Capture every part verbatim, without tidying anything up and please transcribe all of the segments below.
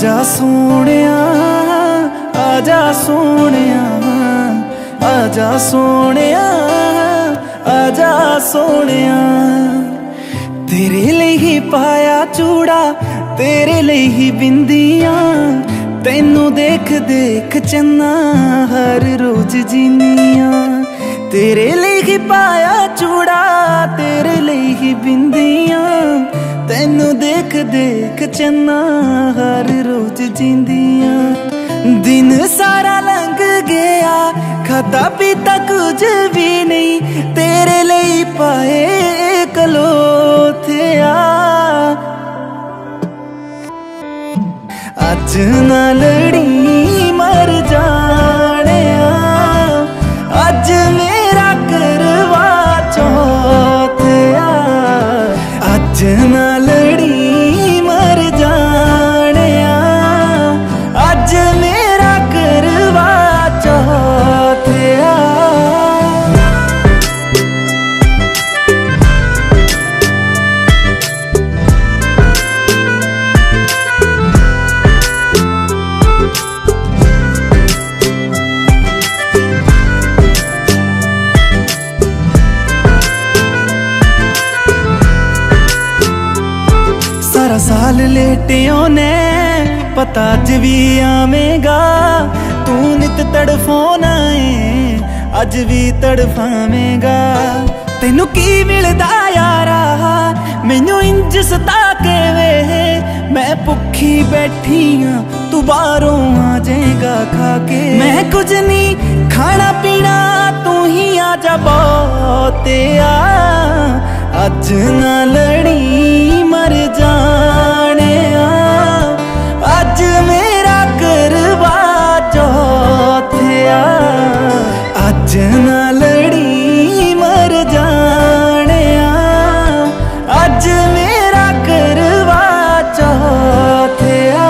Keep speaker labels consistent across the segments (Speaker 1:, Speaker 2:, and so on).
Speaker 1: आजा सोनिया आजा सोनिया आजा सोनिया आजा सोनिया। तेरे लिए ही पाया चूड़ा, तेरे लिए ही बिंदियां, तेनू देख देख चन्ना हर रोज जीनिया। तेरे लिए ही पाया चूड़ा, तेरे लिए ही बिंदियां, तेनू देख देख चन्ना हर रोज जींदिया। दिन सारा लंघ गया खाता पीता कुछ भी नहीं, तेरे लिए पाए कलोथिया। अज ना लड़ी मर जाने, अज मेरा करवा चौथ आ। अज ना लड़ी मर जाने, अज मेरा करवा चौथ आ। सारा साल लेटियों ने पता अज भी आवेगा, तू नित तड़फोना है अज भी तड़फावेगा। तेनू की मिलदा यारा मैनू इंज सता के वे, मैं भुखी बैठी हाँ तू बाहरों आ जाएगा खा के। मैं कुछ नहीं खाना पीना तू ही आ जा बहुत आ। अज ना लड़ी मर जाने, अज मेरा करवा चौथ आ। अज ना लड़ी मर जाने, अज मेरा करवा चौथ आ।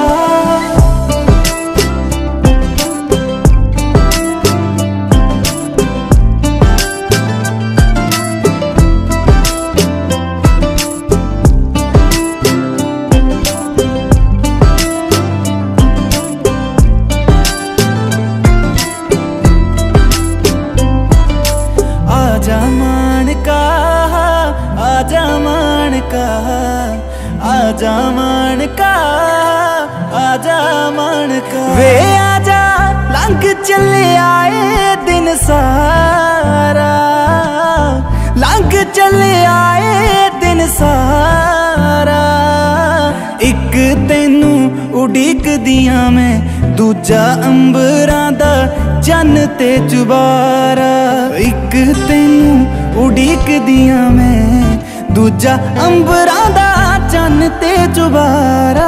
Speaker 1: आजा मानका आजा मानका आजा मानका आजा मानका। वे आजा लंघ चले आए दिन सारा, लंघ चले आए दिन सारा। एक तेनू उड़ीक दिया मैं, दूजा अंबरां दा चन्न ते चुबारा। एक तेनू उड़ीक दिया मैं, दूजा अंबरां दा चन्न ते चुबारा।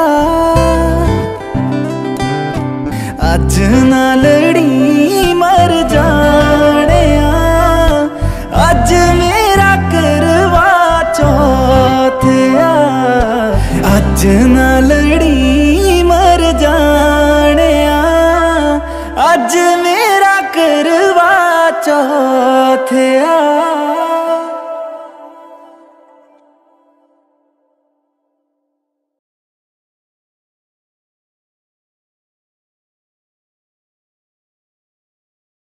Speaker 1: अज ना लड़ी मर जाने, अज मेरा करवा चौथ आ। अज ना लड़ी मर जाने, अज मेरा करवा चौथ आ।